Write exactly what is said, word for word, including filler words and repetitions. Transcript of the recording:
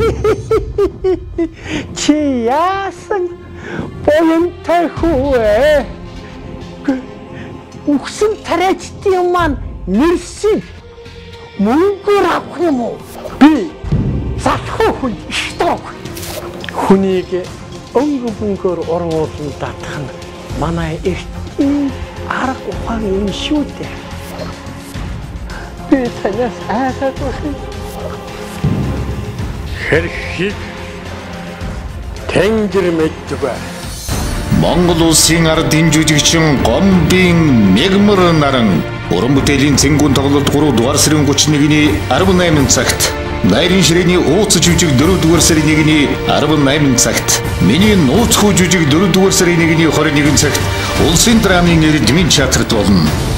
чи яасан боёнтой хүү үхсэн тариачдын маань нэрсийг мөнгөөр авах юм уу? Би залхуу хүн штог. Хүнийг өнгө бөнгөөр орон уулын татах нь манай эртний арга ухаан юм шүү дээ. Би танаас айгаад байна. Хэрхийг тэнгэр мэддэг. Монгол улсын ардын жүжигчин Гомбын Мегмар наран уран бүтээлийн цэнгүүн тоглолт гурав дугаар сарын гуравч нэгний арван найман цагт, Найрын ширээний ууц жүжиг дөрөв дугаар сарын нэгний арван найман цагт, миний нууц хүү жүжиг дөрөв дугаар сарын нэгний хорин нэгэн цагт улсын драмын эрдмийн театрт болно.